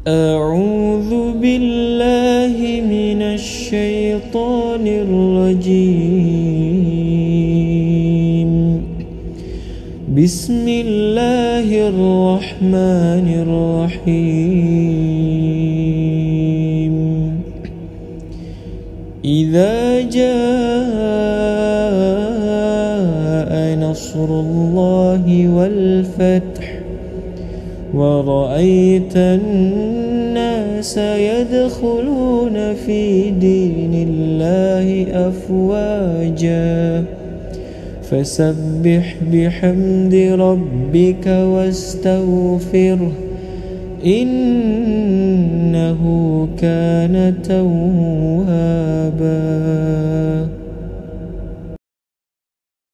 أعوذ بالله من الشيطان الرجيم. بسم الله الرحمن الرحيم. إذا جاء نصر الله والفتح ورأيت الناس يدخلون في دين الله أفواجا فسبح بحمد ربك واستغفره إنه كان توابا.